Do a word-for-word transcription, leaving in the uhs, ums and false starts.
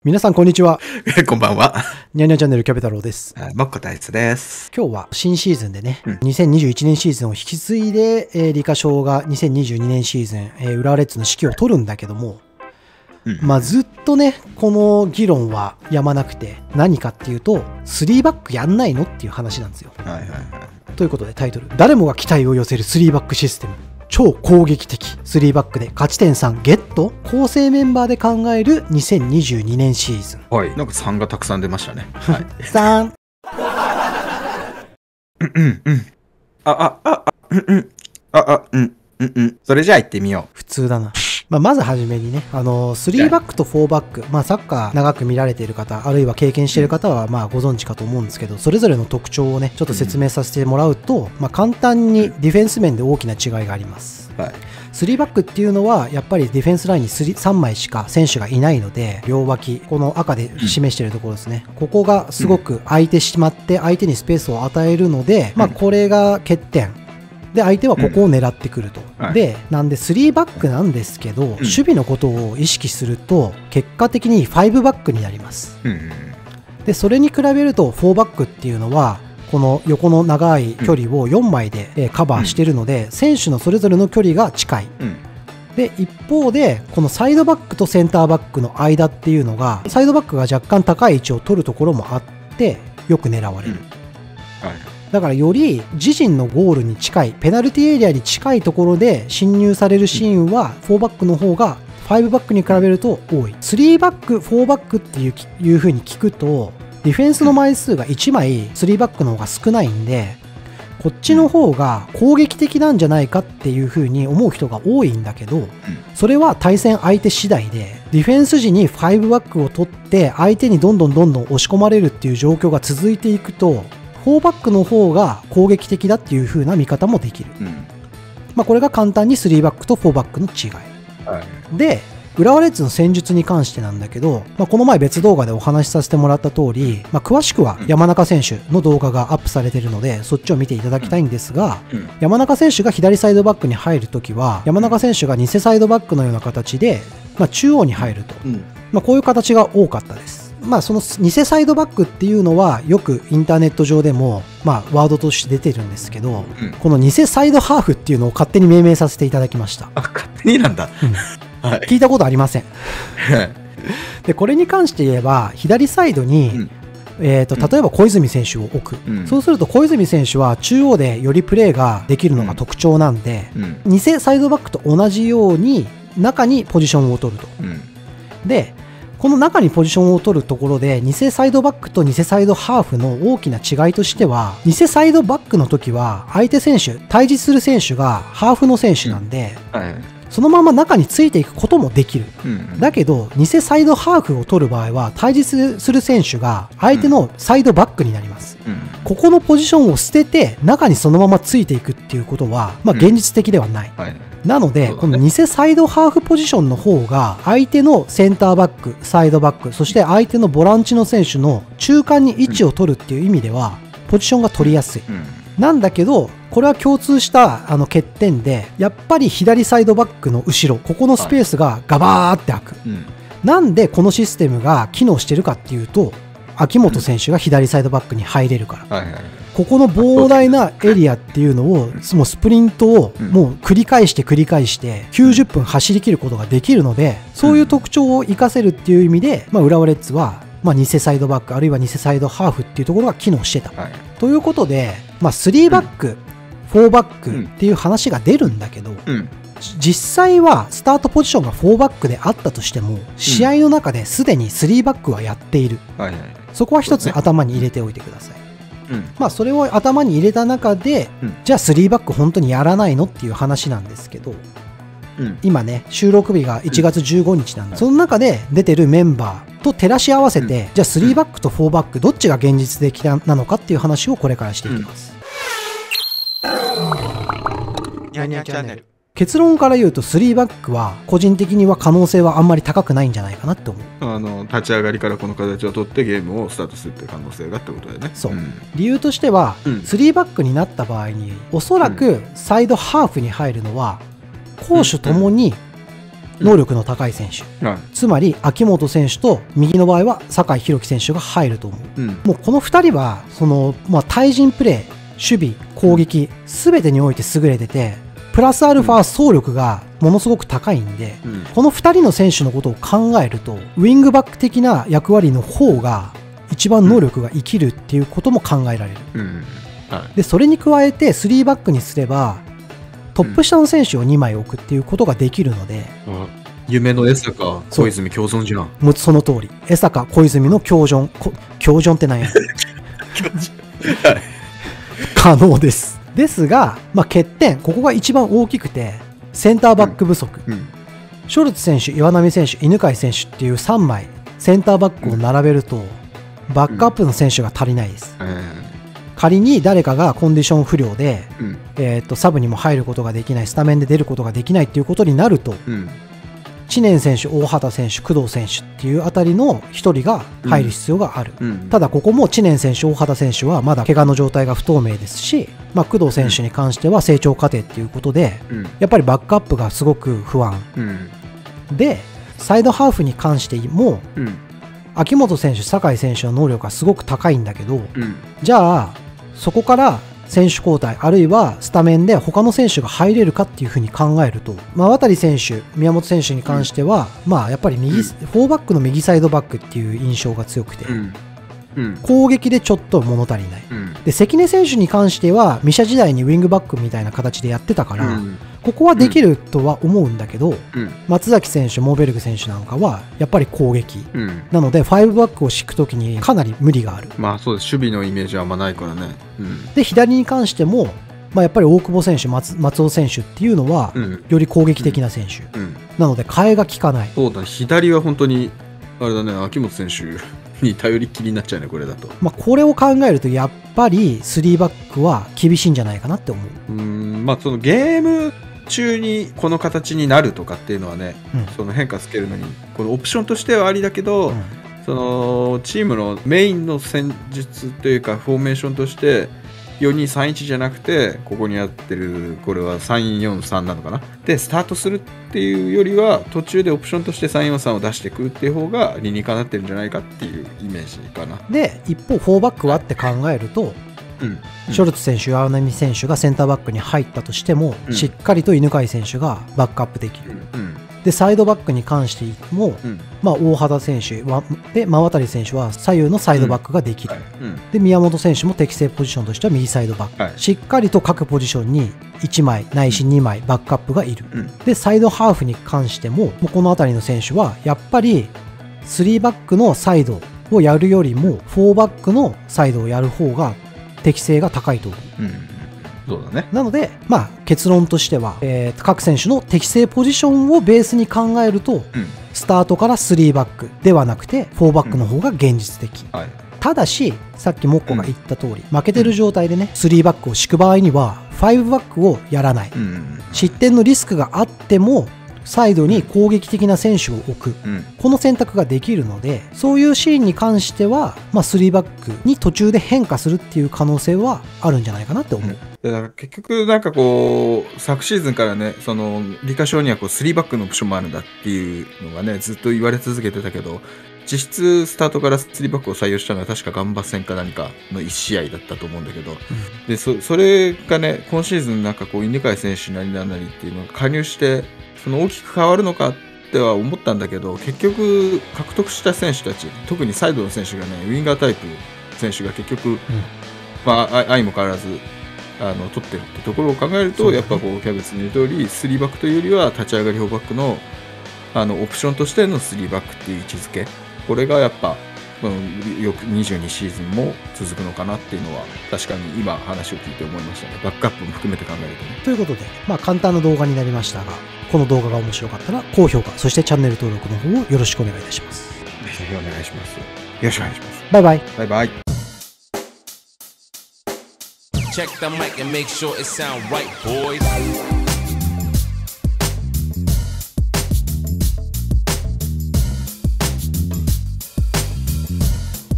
皆さんこんにちは。 こんばんは。 ニャンニャンチャンネルキャピタロウです。 もっこたいつです。 今日は新シーズンでね、 うん、 にせんにじゅういちねんシーズンを引き継いで、えー、リカショウがにせんにじゅうにねんシーズン、えー、浦和レッズの指揮を取るんだけども、うん、まあずっとね、この議論はやまなくて、何かっていうと、スリーバックやんないのっていう話なんですよ。はいはいはい。ということでタイトル、誰もが期待を寄せるスリーバックシステム。超攻撃的スリーバックで勝ち点さんゲット。構成メンバーで考えるにせんにじゅうにねんシーズン。 はい。なんかさんがたくさん出ましたね。はい。 さん。 うんうんうん。あ、あ、あ、あ、うんうん。あ、あ、うん、うんうん。それじゃあ行ってみよう。 普通だな。まあ、まずはじめにね、あのスリーバックとフォーバック、まあ、サッカー長く見られている方、あるいは経験している方はまあご存知かと思うんですけど、それぞれの特徴をね、ちょっと説明させてもらうと、まあ、簡単にディフェンス面で大きな違いがあります。はい、スリーバックっていうのはやっぱりディフェンスラインにさんまいしか選手がいないので、両脇、この赤で示しているところですね、ここがすごく空いてしまって相手にスペースを与えるので、まあ、これが欠点で、相手はここを狙ってくると、うんはい、でなんでスリーバックなんですけど、うん、守備のことを意識すると結果的にファイブバックになります、うん、でそれに比べるとフォーバックっていうのはこの横の長い距離をよんまいでカバーしているので、選手のそれぞれの距離が近い、うん、で一方でこのサイドバックとセンターバックの間っていうのが、サイドバックが若干高い位置を取るところもあってよく狙われる、うんはい、だからより自陣のゴールに近いペナルティエリアに近いところで侵入されるシーンはフォーバックの方がファイブバックに比べると多い。スリーバック、フォーバックっていういう風に聞くとディフェンスの枚数がいちまいスリーバックの方が少ないんで、こっちの方が攻撃的なんじゃないかっていう風に思う人が多いんだけど、それは対戦相手次第で、ディフェンス時にファイブバックを取って相手にどんどんどんどん押し込まれるっていう状況が続いていくと、フォーバックの方が攻撃的だっていう風な見方もできる、うんまあ、これが簡単にスリーバックとフォーバックの違い、はい、で浦和レッズの戦術に関してなんだけど、まあ、この前別動画でお話しさせてもらった通り、まあ、詳しくは山中選手の動画がアップされているのでそっちを見ていただきたいんですが、うん、山中選手が左サイドバックに入るときは山中選手が偽サイドバックのような形で、まあ、中央に入ると、うんまあ、こういう形が多かったです。まあその偽サイドバックっていうのはよくインターネット上でもまあワードとして出てるんですけど、うん、この偽サイドハーフっていうのを勝手に命名させていただきました。 あ、勝手になんだ、 うんはい、聞いたことありませんでこれに関して言えば左サイドに、うんえー、と例えば小泉選手を置く、うん、そうすると小泉選手は中央でよりプレーができるのが特徴なんで、うんうん、偽サイドバックと同じように中にポジションを取ると、うん、でこの中にポジションを取るところで偽サイドバックと偽サイドハーフの大きな違いとしては、偽サイドバックの時は相手選手対峙する選手がハーフの選手なんで、うんはい、そのまま中についていくこともできる、うん、だけど偽サイドハーフを取る場合は対峙する選手が相手のサイドバックになります、うん、ここのポジションを捨てて中にそのままついていくっていうことは、まあ、現実的ではない、うんはいなので、ね、この偽サイドハーフポジションの方が相手のセンターバック、サイドバック、そして相手のボランチの選手の中間に位置を取るっていう意味では、うん、ポジションが取りやすい、うん、なんだけどこれは共通したあの欠点で、やっぱり左サイドバックの後ろ、ここのスペースがガバーって開く、はいうん、なんでこのシステムが機能してるかっていうと、秋元選手が左サイドバックに入れるから、はいはいここの膨大なエリアっていうのをもうスプリントをもう繰り返して繰り返してきゅうじゅっぷん走り切ることができるので、そういう特徴を生かせるっていう意味で、まあ、浦和レッズはまあ偽サイドバックあるいは偽サイドハーフっていうところが機能してた、はい、ということで、まあ、スリーバック、フォーバックっていう話が出るんだけど、実際はスタートポジションがフォーバックであったとしても試合の中ですでにスリーバックはやっている、そこは一つ頭に入れておいてください。うん、まあそれを頭に入れた中で、うん、じゃあスリーバック本当にやらないのっていう話なんですけど、うん、今ね収録日がいちがつじゅうごにちなんで、うん、その中で出てるメンバーと照らし合わせて、うん、じゃあスリーバックとフォーバックどっちが現実的なのかっていう話をこれからしていきます。ニャニャチャンネル。結論から言うとスリーバックは個人的には可能性はあんまり高くないんじゃないかなって思う。 あの立ち上がりからこの形を取ってゲームをスタートするっていう可能性がってことだよね。 そう、うん、理由としては、うん、スリーバックになった場合におそらくサイドハーフに入るのは攻守ともに能力の高い選手、 うん、 つまり秋元選手と右の場合は酒井宏樹選手が入ると思う、うん、もうこのふたりはその、まあ、対人プレー、守備、攻撃全てにおいて優れてて、プラスアルファ走力がものすごく高いんで、うん、このふたりの選手のことを考えるとウィングバック的な役割の方が一番能力が生きるっていうことも考えられる、うんうんはい、でそれに加えてスリーバックにすればトップ下の選手をにまい置くっていうことができるので、 うん、夢の江坂小泉共存じゃん。 もうその通り、江坂小泉の共存、共存って何や可能です。ですが、まあ、欠点、ここが一番大きくてセンターバック不足、うんうん、ショルツ選手、岩波選手、犬飼選手っていうさんまいセンターバックを並べると、うん、バックアップの選手が足りないです、うん、仮に誰かがコンディション不良で、うんえー、とサブにも入ることができない、スタメンで出ることができないっていうことになると、うん知念選手、大畑選手、工藤選手っていうあたりのひとりが入る必要がある、うんうん、ただここも知念選手、大畑選手はまだ怪我の状態が不透明ですし、まあ、工藤選手に関しては成長過程っていうことで、うん、やっぱりバックアップがすごく不安、うん、でサイドハーフに関しても、うん、秋元選手、酒井選手の能力がすごく高いんだけど、うん、じゃあそこから選手交代あるいはスタメンで他の選手が入れるかっていうふうに考えると、まあ、渡選手、宮本選手に関しては、うんまあ、やっぱり右、うん、フォーバックの右サイドバックっていう印象が強くて、うんうん、攻撃でちょっと物足りない、うん、で関根選手に関してはミシャ時代にウィングバックみたいな形でやってたから、うん、ここはできるとは思うんだけど、うん、松崎選手、モーベルグ選手なんかはやっぱり攻撃、うん、なのでファイブバックを敷くときにかなり無理がある。 まあそうです、守備のイメージはあんまないからね、うん、 で左に関しても、まあ、やっぱり大久保選手、 松, 松尾選手っていうのは、うん、より攻撃的な選手、うんうん、なので替えが効かない。 そうだ、左は本当にあれだね、秋元選手に頼りっきりになっちゃうね、これだと。 まあ、これを考えるとやっぱりスリーバックは厳しいんじゃないかなって思う。 うーん、まあそのゲーム中にこの形になるとかっていうのはね、うん、その変化つけるのにこのオプションとしてはありだけど、うん、そのチームのメインの戦術というかフォーメーションとしてよにさんいちじゃなくて、ここにやってるこれはさんよんさんなのかなでスタートするっていうよりは、途中でオプションとしてさんよんさんを出してくるっていう方が理にかなってるんじゃないかっていうイメージかな。 で一方フォーバックはって考えると、うん、ショルツ選手、岩波選手がセンターバックに入ったとしても、うん、しっかりと犬飼選手がバックアップできる、うん、でサイドバックに関しても、うんまあ、大畑選手で馬渡選手は左右のサイドバックができる、うんはいうん、で宮本選手も適正ポジションとしては右サイドバック、はい、しっかりと各ポジションにいちまいないしにまいバックアップがいる、うん、でサイドハーフに関してもこの辺りの選手はやっぱりスリーバックのサイドをやるよりもフォーバックのサイドをやる方が適性が高いと思う、うんそうだね、 なので、まあ、結論としては、えー、各選手の適正ポジションをベースに考えると、うん、スタートからスリーバックではなくてフォーバックの方が現実的、うんはい、ただしさっきモッコが言った通り、うん、負けてる状態でねスリーバックを敷く場合にはファイブバックをやらない、うん、失点のリスクがあってもサイドに攻撃的な選手を置く、うん、この選択ができるので、そういうシーンに関しては、まあ、スリーバックに途中で変化するっていう可能性はあるんじゃないかなって思う、うんだから結局なんかこう昨シーズンからね、そのリカ賞にはこうスリーバックのオプションもあるんだっていうのがねずっと言われ続けてたけど、実質スタートからスリーバックを採用したのは確かガンバ戦か何かのいち試合だったと思うんだけど、うん、で そ, それがね今シーズンなんかこう犬飼選手なりなんなりっていうのが加入してその大きく変わるのかっては思ったんだけど、結局獲得した選手たち、特にサイドの選手がねウィンガータイプ選手が結局、うんまあ相も変わらずあの取ってるってところを考えると、やっぱこうキャベツの言う通りスリーバックというよりは立ち上がりフォーバックのあのオプションとしてのスリーバックっていう位置づけ、これがやっぱ、うん、よくにじゅうにシーズンも続くのかなっていうのは確かに今話を聞いて思いましたね。バックアップも含めて考えるとね。 ということで、まあ、簡単な動画になりましたが、この動画が面白かったら高評価、そしてチャンネル登録の方をよろしくお願いいたします。 ぜひお願いします。よろしくお願いします。 バイバイ。 バイバイ。 Check the mic and make sure it sound right, boys.